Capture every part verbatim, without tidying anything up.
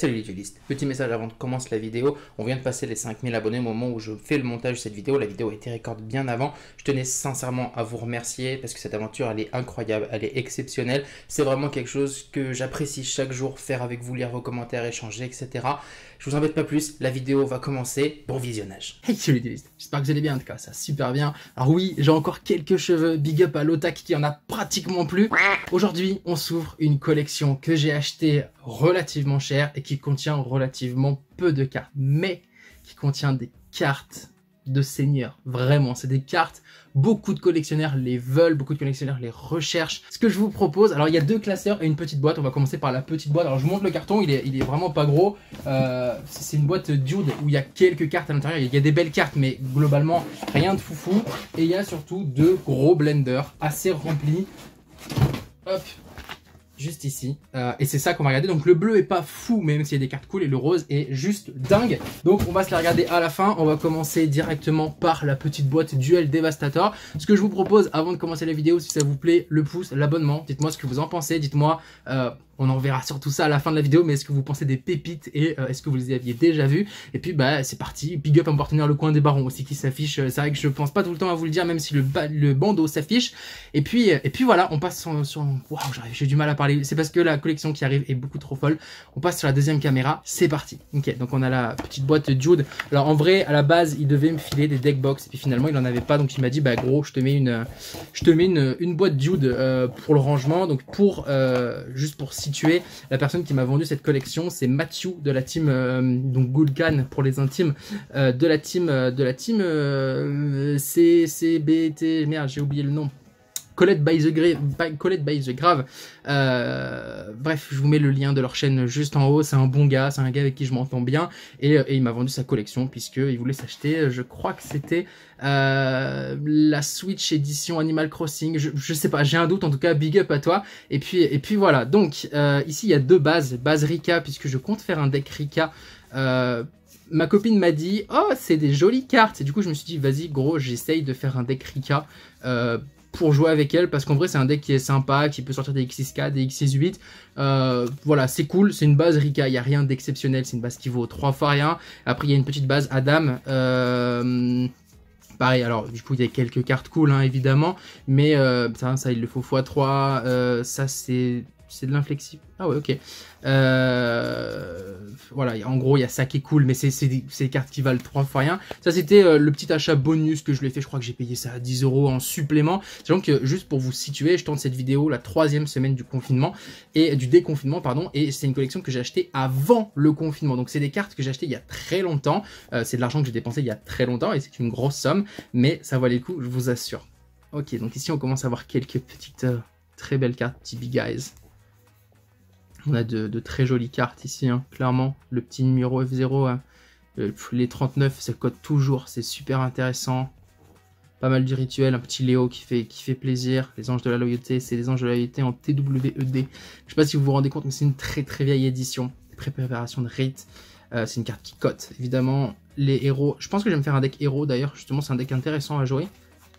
Salut les duelistes, petit message avant de commencer la vidéo, on vient de passer les cinq mille abonnés au moment où je fais le montage de cette vidéo, la vidéo a été recordée bien avant, je tenais sincèrement à vous remercier parce que cette aventure elle est incroyable, elle est exceptionnelle, c'est vraiment quelque chose que j'apprécie chaque jour faire avec vous, lire vos commentaires, échanger, et cetera. Je vous embête pas plus, la vidéo va commencer, bon visionnage. Hey salut les duelistes, j'espère que vous allez bien, en tout cas ça super bien. Alors oui, j'ai encore quelques cheveux, big up à l'Otak qui en a pratiquement plus. Aujourd'hui, on s'ouvre une collection que j'ai achetée relativement cher et qui contient relativement peu de cartes, mais qui contient des cartes de seigneurs, vraiment, c'est des cartes, beaucoup de collectionneurs les veulent, beaucoup de collectionneurs les recherchent. Ce que je vous propose, alors il y a deux classeurs et une petite boîte, on va commencer par la petite boîte. Alors je vous montre le carton, il est, il est vraiment pas gros, euh, c'est une boîte Dude où il y a quelques cartes à l'intérieur, il y a des belles cartes mais globalement rien de foufou, et il y a surtout deux gros blenders assez remplis, hop, juste ici, euh, et c'est ça qu'on va regarder. Donc le bleu est pas fou même s'il y a des cartes cool, et le rose est juste dingue, donc on va se les regarder à la fin. On va commencer directement par la petite boîte Duel Devastator. Ce que je vous propose avant de commencer la vidéo, si ça vous plaît, le pouce, l'abonnement, dites-moi ce que vous en pensez, dites-moi, euh, on en verra surtout ça à la fin de la vidéo, mais est-ce que vous pensez des pépites et euh, est-ce que vous les aviez déjà vus? Et puis bah c'est parti, big up à mon partenaire Le Coin des Barons aussi qui s'affiche. C'est vrai que je pense pas tout le temps à vous le dire, même si le, le bandeau s'affiche. Et puis et puis voilà, on passe sur... sur... Waouh, j'ai du mal à parler, c'est parce que la collection qui arrive est beaucoup trop folle. On passe sur la deuxième caméra, c'est parti. Ok, donc on a la petite boîte Dude. Alors en vrai, à la base, il devait me filer des deck box, et puis finalement il en avait pas, donc il m'a dit bah gros, je te mets une, je te mets une, une boîte Dude euh, pour le rangement. Donc pour euh, juste pour situer, la personne qui m'a vendu cette collection, c'est Mathieu de la team euh, donc Gulkan pour les intimes, euh, de la team euh, de la team euh, C C B T, merde j'ai oublié le nom, Colette by the Grave, by, Colette by the Grave. Euh, bref, je vous mets le lien de leur chaîne juste en haut. C'est un bon gars, c'est un gars avec qui je m'entends bien, et, et il m'a vendu sa collection puisqu'il voulait s'acheter, je crois que c'était euh, la Switch édition Animal Crossing, je, je sais pas, j'ai un doute, en tout cas big up à toi. Et puis, et puis voilà, donc euh, ici il y a deux bases, base Rika, puisque je compte faire un deck Rika. Euh, ma copine m'a dit, oh c'est des jolies cartes, et du coup je me suis dit, vas-y gros, j'essaye de faire un deck Rika. Euh, pour jouer avec elle, parce qu'en vrai c'est un deck qui est sympa, qui peut sortir des X six K, des X six huit, euh, voilà, c'est cool, c'est une base Rika, il n'y a rien d'exceptionnel, c'est une base qui vaut trois fois rien. Après il y a une petite base Adam, euh, pareil, alors du coup il y a quelques cartes cool hein, évidemment, mais euh, ça, ça il le faut fois trois, euh, ça c'est c'est de l'inflexible, ah ouais ok, euh, voilà, en gros il y a ça qui est cool, mais c'est des, des cartes qui valent trois fois rien. Ça c'était euh, le petit achat bonus que je l'ai fait, je crois que j'ai payé ça à dix euros en supplément. C'est donc que juste pour vous situer, je tourne cette vidéo la troisième semaine du confinement, et du déconfinement pardon, et c'est une collection que j'ai acheté avant le confinement, donc c'est des cartes que j'ai acheté il y a très longtemps, euh, c'est de l'argent que j'ai dépensé il y a très longtemps, et c'est une grosse somme, mais ça valait le coup, je vous assure. Ok, donc ici on commence à avoir quelques petites euh, très belles cartes, petits big guys. On a de, de très jolies cartes ici, hein, clairement. Le petit numéro F zéro, hein, euh, les trente-neuf, ça code toujours, c'est super intéressant. Pas mal du rituel, un petit Léo qui fait, qui fait plaisir. Les anges de la loyauté, c'est les anges de la loyauté en T W E D. Je sais pas si vous vous rendez compte, mais c'est une très très vieille édition. Pré-préparation de rite. Euh, c'est une carte qui cote, évidemment. Les héros, je pense que je vais me faire un deck héros d'ailleurs, justement, c'est un deck intéressant à jouer.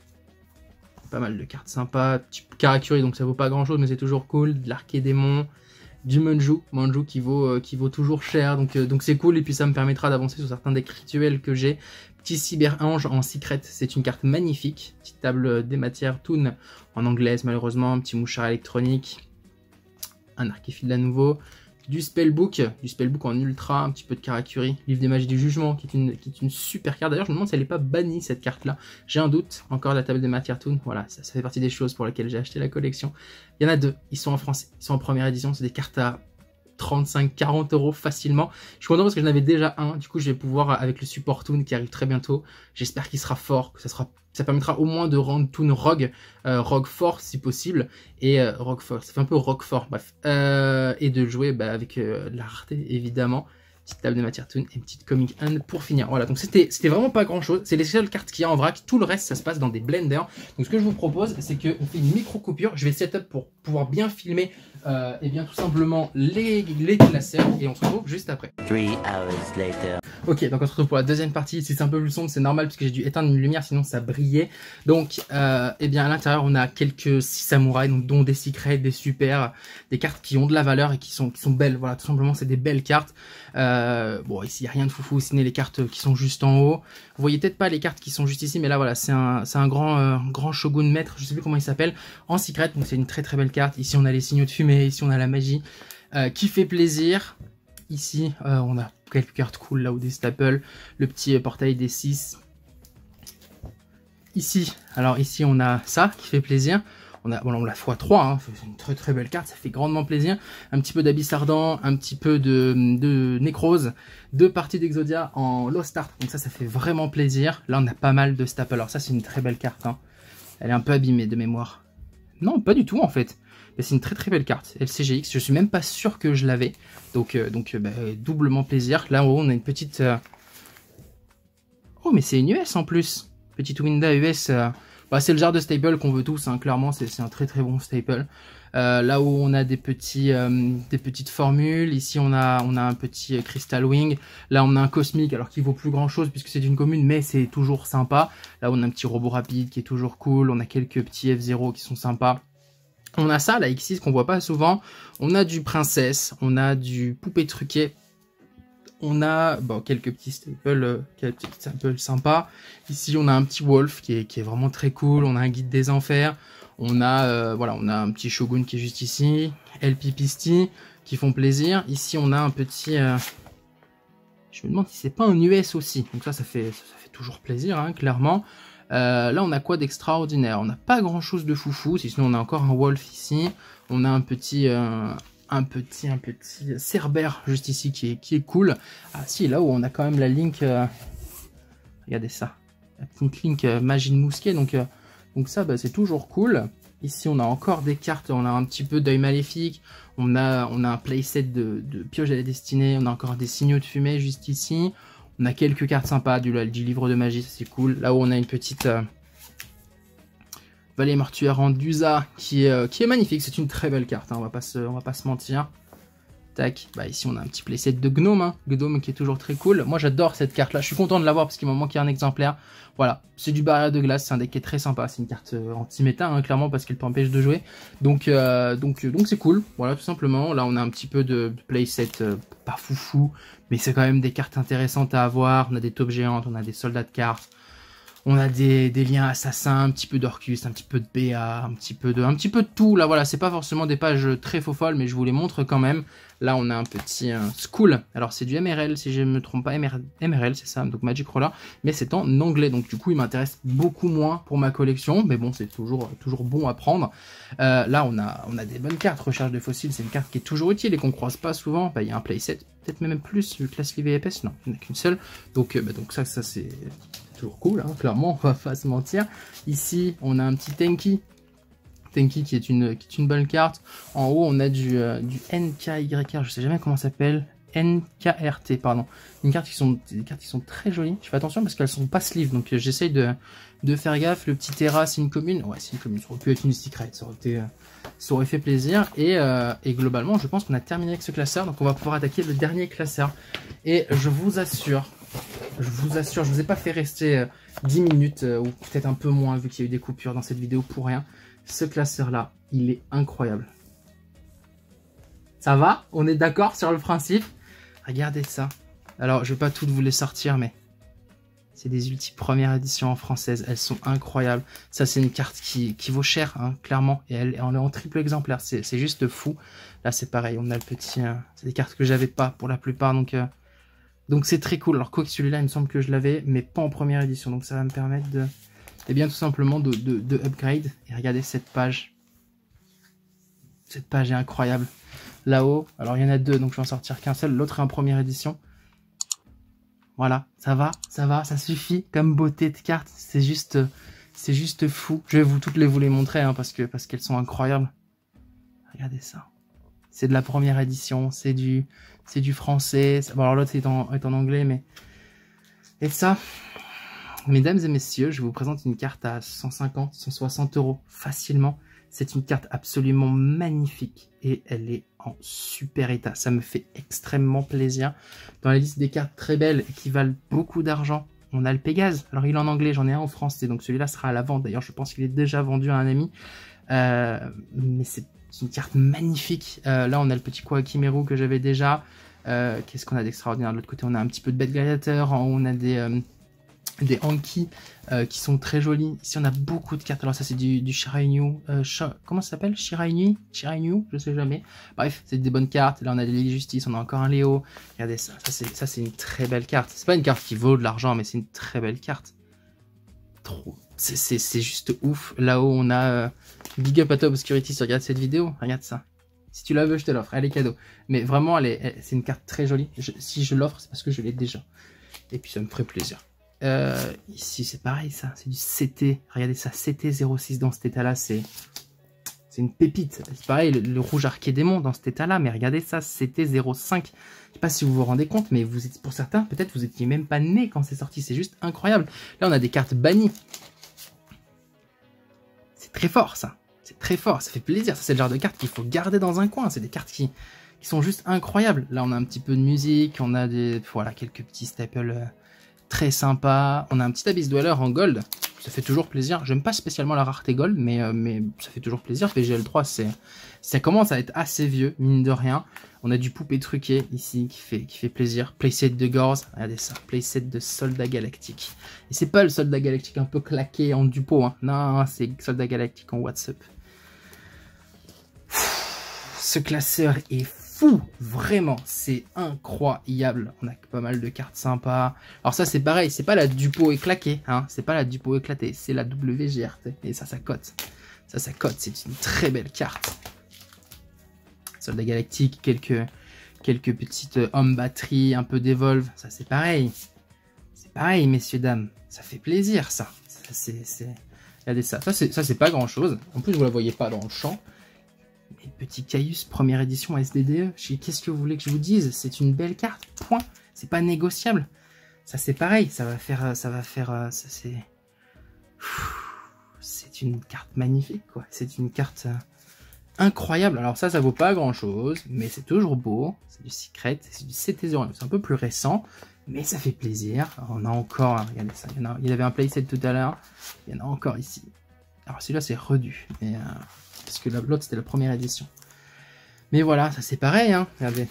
Pas mal de cartes sympas. Type Karakuri, donc ça vaut pas grand chose, mais c'est toujours cool. De l'archédémon. Du Manju, Manju qui vaut, euh, qui vaut toujours cher, donc euh, donc c'est cool, et puis ça me permettra d'avancer sur certains decks rituels que j'ai. Petit Cyber-Ange en secret, c'est une carte magnifique. Petite table des matières, Toon en anglaise malheureusement, un petit mouchard électronique, un archéphile à nouveau, du Spellbook, du Spellbook en ultra, un petit peu de Karakuri, Livre des magies du jugement, qui est une, qui est une super carte. D'ailleurs je me demande si elle n'est pas bannie cette carte là, j'ai un doute. Encore la table des matières Toon, voilà, ça, ça fait partie des choses pour lesquelles j'ai acheté la collection. Il y en a deux, ils sont en français, ils sont en première édition, c'est des cartes à trente-cinq à quarante euros facilement. Je suis content parce que j'en avais déjà un, du coup je vais pouvoir, avec le support Toon qui arrive très bientôt, j'espère qu'il sera fort, que ça sera, ça permettra au moins de rendre Toon Rogue, euh, Rogue fort si possible, et euh, Rogue fort, ça fait un peu Rogue fort, bref, euh, et de jouer bah, avec euh, la rareté évidemment. Petite table de matière toon et une petite comic hand pour finir. Voilà, donc c'était vraiment pas grand chose. C'est les seules cartes qu'il y a en vrac. Tout le reste, ça se passe dans des blenders. Donc ce que je vous propose, c'est qu'on fait une micro coupure. Je vais setup pour pouvoir bien filmer euh, et bien tout simplement les, les classeurs. Et on se retrouve juste après. Three hours later. Ok, donc on se retrouve pour la deuxième partie. Si c'est un peu plus sombre, c'est normal parce que j'ai dû éteindre une lumière, sinon ça brillait. Donc, euh, eh bien à l'intérieur, on a quelques six samouraïs, donc dont des secrets, des super, des cartes qui ont de la valeur et qui sont, qui sont belles. Voilà, tout simplement, c'est des belles cartes. Euh, bon, ici, il n'y a rien de foufou, sinon les cartes qui sont juste en haut. Vous voyez peut-être pas les cartes qui sont juste ici, mais là, voilà, c'est un, c'est un grand, euh, grand shogun maître, je sais plus comment il s'appelle, en secret. Donc, c'est une très très belle carte. Ici, on a les signaux de fumée, ici, on a la magie, euh, qui fait plaisir. Ici, euh, on a quelques cartes cool, là, ou des staples, le petit euh, portail des six. Ici, alors ici, on a ça qui fait plaisir. On a, bon, on l'a fois trois, hein, c'est une très très belle carte, ça fait grandement plaisir. Un petit peu d'Abyss Ardent, un petit peu de, de Nécrose, deux parties d'Exodia en low start, donc ça, ça fait vraiment plaisir. Là, on a pas mal de staples, alors ça, c'est une très belle carte, hein. Elle est un peu abîmée de mémoire. Non, pas du tout, en fait. C'est une très très belle carte, L C G X, je suis même pas sûr que je l'avais, donc, euh, donc euh, bah, doublement plaisir. Là en haut, on a une petite... Euh... Oh, mais c'est une U S en plus. Petite Winda U S... Euh... Bah, c'est le genre de staple qu'on veut tous, hein, clairement, c'est un très très bon staple. Euh, là où on a des, petits, euh, des petites formules, ici on a, on a un petit euh, Crystal Wing, là on a un Cosmic, alors qu'il vaut plus grand chose puisque c'est une commune, mais c'est toujours sympa. Là on a un petit robot rapide qui est toujours cool, on a quelques petits F zéro qui sont sympas. On a ça, la X six qu'on voit pas souvent, on a du Princesse, on a du Poupée truquée. On a bon, quelques petits staples, euh, quelques petits staples sympas. Ici, on a un petit Wolf qui est, qui est vraiment très cool. On a un Guide des Enfers. On a, euh, voilà, on a un petit Shogun qui est juste ici. L P Pisty qui font plaisir. Ici, on a un petit... Euh... Je me demande si c'est pas un U S aussi. Donc ça, ça fait, ça, ça fait toujours plaisir, hein, clairement. Euh, là, on a quoi d'extraordinaire? On n'a pas grand-chose de foufou. Sinon, on a encore un Wolf ici. On a un petit... Euh... un petit, un petit Cerbère juste ici qui est, qui est cool. Ah si, là où on a quand même la Link, euh... regardez ça, la petite Link euh, Magie de Mousquet, donc, euh... donc ça bah, c'est toujours cool. Ici on a encore des cartes, on a un petit peu d'œil maléfique, on a, on a un playset de, de Pioche à la destinée, on a encore des signaux de fumée juste ici, on a quelques cartes sympas, du, du livre de magie, c'est cool. Là où on a une petite... Euh... Valet mortuaire en Dusa qui est, euh, qui est magnifique, c'est une très belle carte, hein, on va pas se, on va pas se mentir. Tac, bah ici on a un petit playset de Gnome, hein, Gnome qui est toujours très cool. Moi j'adore cette carte là, je suis content de l'avoir parce qu'il m'a manqué un exemplaire. Voilà, c'est du barrière de glace, c'est un deck qui est très sympa, c'est une carte euh, anti-méta, hein, clairement parce qu'elle t'empêche de jouer. Donc euh, donc donc c'est cool, voilà tout simplement. Là on a un petit peu de, de playset euh, pas foufou, mais c'est quand même des cartes intéressantes à avoir. On a des taupes géantes, on a des soldats de cartes. On a des, des liens assassins, un petit peu d'Orcus, un petit peu de B A, un petit peu de, un petit peu de tout. Là, voilà, c'est pas forcément des pages très faux folles, mais je vous les montre quand même. Là, on a un petit euh, School. Alors, c'est du M R L, si je ne me trompe pas. M R L, c'est ça, donc Magic Roller. Mais c'est en anglais, donc du coup, il m'intéresse beaucoup moins pour ma collection. Mais bon, c'est toujours, toujours bon à prendre. Euh, là, on a, on a des bonnes cartes. Recherche de fossiles, c'est une carte qui est toujours utile et qu'on croise pas souvent. Bah, il y a un playset, peut-être même plus, classe livre épaisse. Non, il n'y en a qu'une seule. Donc, euh, bah, donc ça, ça c'est... toujours cool, hein, clairement, on va pas se mentir. Ici, on a un petit Tenki. Tenki qui est une, qui est une bonne carte. En haut, on a du, euh, du N K Y R, je sais jamais comment ça s'appelle. N K R T, pardon. Une carte qui sont, des cartes qui sont très jolies. Je fais attention parce qu'elles sont pas sleeve, donc euh, j'essaye de, de faire gaffe. Le petit Terra, c'est une commune. Ouais, c'est une commune. Ça aurait pu être une secret, ça aurait été, euh, ça aurait fait plaisir. Et, euh, et globalement, je pense qu'on a terminé avec ce classeur, donc on va pouvoir attaquer le dernier classeur. Et je vous assure, je vous assure, je vous ai pas fait rester euh, dix minutes euh, ou peut-être un peu moins vu qu'il y a eu des coupures dans cette vidéo pour rien. Ce classeur là, il est incroyable. Ça va? On est d'accord sur le principe? Regardez ça. Alors, je vais pas toutes vous les sortir, mais c'est des ulti première édition en française. Elles sont incroyables. Ça, c'est une carte qui, qui vaut cher, hein, clairement. Et elle, elle est en triple exemplaire. C'est juste fou. Là, c'est pareil. On a le petit... Euh, c'est des cartes que j'avais pas pour la plupart, donc... Euh, Donc c'est très cool. Alors quoi que celui-là, il me semble que je l'avais, mais pas en première édition. Donc ça va me permettre de, eh bien tout simplement de, de, de upgrade. Et regardez cette page. Cette page est incroyable. Là-haut, alors il y en a deux, donc je vais en sortir qu'un seul. L'autre est en première édition. Voilà, ça va, ça va, ça suffit comme beauté de carte. C'est juste, c'est juste fou. Je vais vous toutes les vous les montrer hein, parce que parce qu'elles sont incroyables. Regardez ça. c'est de la première édition, c'est du, c'est du français. Bon, alors l'autre est en, est en anglais, mais... Et ça, mesdames et messieurs, je vous présente une carte à cent cinquante, cent soixante euros facilement. C'est une carte absolument magnifique et elle est en super état. Ça me fait extrêmement plaisir. Dans la liste des cartes très belles et qui valent beaucoup d'argent, on a le Pégase. Alors il est en anglais, j'en ai un en français, donc celui-là sera à la vente. D'ailleurs, je pense qu'il est déjà vendu à un ami. Euh, mais c'est une carte magnifique. Euh, là, on a le petit Koakimeru que j'avais déjà. Euh, Qu'est-ce qu'on a d'extraordinaire de l'autre côté? On a un petit peu de bête gladiateur. En haut, on a des... Euh, des Anki euh, qui sont très jolis. Ici on a beaucoup de cartes. Alors ça c'est du, du Shirainu. Euh, Sh comment ça s'appelle? Shirainu Shirainu Je sais jamais. Bref, c'est des bonnes cartes. Là on a des Justice, on a encore un Léo. Regardez ça. Ça c'est une très belle carte. C'est pas une carte qui vaut de l'argent, mais c'est une très belle carte. Trop. C'est juste ouf. Là-haut on a euh, Big Up à toi Obscurity si tu regardes cette vidéo. Regarde ça. Si tu la veux, je te l'offre. Elle est cadeau. Mais vraiment, elle est, c'est une carte très jolie. Je, si je l'offre, c'est parce que je l'ai déjà. Et puis ça me ferait plaisir. Euh, ici c'est pareil, ça c'est du C T, regardez ça, C T zéro six dans cet état là, c'est c'est une pépite. C'est pareil, le, le rouge Archédémon dans cet état là, mais regardez ça, C T zéro cinq, je sais pas si vous vous rendez compte, mais vous êtes, pour certains peut-être vous étiez même pas né quand c'est sorti, c'est juste incroyable. Là on a des cartes bannies, c'est très fort ça, c'est très fort, ça fait plaisir, ça c'est le genre de cartes qu'il faut garder dans un coin, c'est des cartes qui, qui sont juste incroyables. Là on a un petit peu de musique, on a des, voilà, quelques petits staples euh, très sympa. On a un petit Abyss Dweller en gold. Ça fait toujours plaisir. J'aime pas spécialement la rareté gold, mais, euh, mais ça fait toujours plaisir. P G L trois, c'est, ça commence à être assez vieux, mine de rien. On a du poupée truqué ici qui fait, qui fait plaisir. Playset de Gorz. Regardez ça. Playset de Soldat Galactique. Et c'est pas le Soldat Galactique un peu claqué en dupo. Hein. Non, c'est Soldat Galactique en WhatsApp. Ce classeur est fou, vraiment, c'est incroyable. On a pas mal de cartes sympas. Alors ça c'est pareil, c'est pas la Dupo éclaquée, hein, c'est pas la Dupo éclatée, c'est la W G R T. Et ça, ça cote. Ça, ça cote, c'est une très belle carte. Soldat Galactique, quelques, quelques petites hommes batteries, un peu d'Evolve, ça c'est pareil. C'est pareil, messieurs, dames, ça fait plaisir ça. Ça c'est... Regardez ça, ça c'est pas grand chose. En plus vous la voyez pas dans le champ. Et petit Caius, première édition S D D E. Qu'est-ce que vous voulez que je vous dise? C'est une belle carte, point. C'est pas négociable. Ça c'est pareil, ça va faire, ça va faire, ça c'est, c'est une carte magnifique quoi. C'est une carte incroyable. Alors ça, ça vaut pas grand chose, mais c'est toujours beau. C'est du Secret, c'est du C T zéro neuf. C'est un peu plus récent, mais ça fait plaisir. Alors, on a encore, regardez ça. Il y en a, il y avait un playset tout à l'heure. Il y en a encore ici. Alors celui-là c'est redu, mais euh, parce que l'autre c'était la première édition. Mais voilà, ça c'est pareil, hein. Regardez.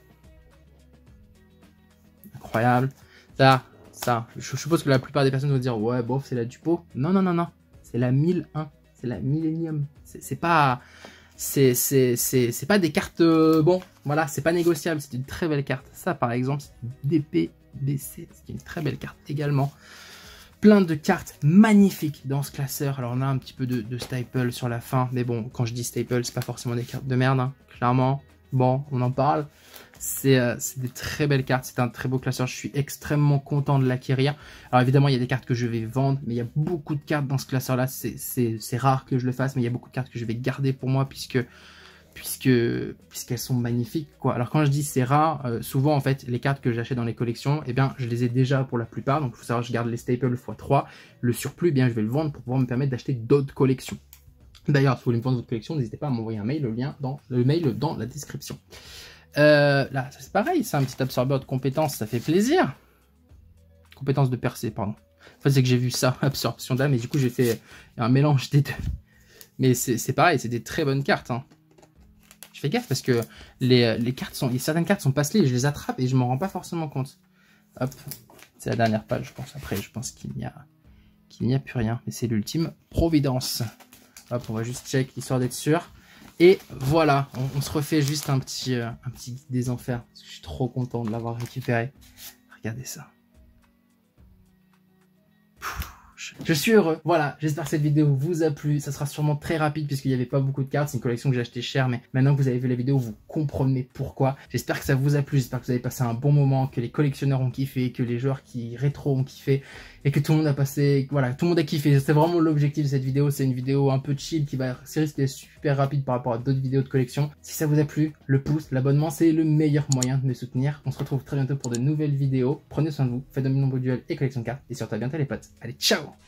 Incroyable. Ça, ça. Je suppose que la plupart des personnes vont dire ouais, bof, c'est la Dupo. Non, non, non, non. C'est la mille un. C'est la Millennium. C'est pas. C'est pas des cartes. Euh, bon, voilà, c'est pas négociable. C'est une très belle carte. Ça, par exemple, c'est une D P B C. C'est une très belle carte également. Plein de cartes magnifiques dans ce classeur. Alors on a un petit peu de, de staple sur la fin. Mais bon, quand je dis staple, c'est pas forcément des cartes de merde. Hein, clairement. Bon, on en parle. C'est euh, des très belles cartes. C'est un très beau classeur. Je suis extrêmement content de l'acquérir. Alors évidemment, il y a des cartes que je vais vendre. Mais il y a beaucoup de cartes dans ce classeur-là. C'est rare que je le fasse. Mais il y a beaucoup de cartes que je vais garder pour moi. Puisque puisque puisqu'elles sont magnifiques quoi. Alors quand je dis c'est rare, euh, souvent en fait les cartes que j'achète dans les collections, eh bien je les ai déjà pour la plupart, donc il faut savoir je garde les staples fois trois, le surplus eh bien je vais le vendre pour pouvoir me permettre d'acheter d'autres collections. D'ailleurs si vous voulez me vendre votre collection, n'hésitez pas à m'envoyer un mail, le lien dans le mail dans la description. Euh, là c'est pareil, c'est un petit absorbeur de compétences, ça fait plaisir. Compétences de percée, pardon. En fait c'est que j'ai vu ça, absorption d'âme, et du coup j'ai fait un mélange des deux. Mais c'est pareil, c'est des très bonnes cartes, hein. Je fais gaffe parce que les, les cartes sont, certaines cartes sont passées et je les attrape et je m'en rends pas forcément compte. Hop, c'est la dernière page, je pense. Après, je pense qu'il n'y a, qu'il n'y a plus rien. Mais c'est l'ultime providence. Hop, on va juste check histoire d'être sûr. Et voilà, on, on se refait juste un petit, euh, un petit guide des enfers. Parce que je suis trop content de l'avoir récupéré. Regardez ça. cloche. Je suis heureux. Voilà, j'espère que cette vidéo vous a plu. Ça sera sûrement très rapide puisqu'il n'y avait pas beaucoup de cartes. C'est une collection que j'ai acheté cher, mais maintenant que vous avez vu la vidéo, vous comprenez pourquoi. J'espère que ça vous a plu. J'espère que vous avez passé un bon moment, que les collectionneurs ont kiffé, que les joueurs qui rétro ont kiffé et que tout le monde a passé, voilà, tout le monde a kiffé. C'est vraiment l'objectif de cette vidéo. C'est une vidéo un peu chill qui va rester super rapide par rapport à d'autres vidéos de collection. Si ça vous a plu, le pouce, l'abonnement, c'est le meilleur moyen de me soutenir. On se retrouve très bientôt pour de nouvelles vidéos. Prenez soin de vous, faites de nombreux duels et collection de cartes et surtout à bientôt les potes. Allez, ciao!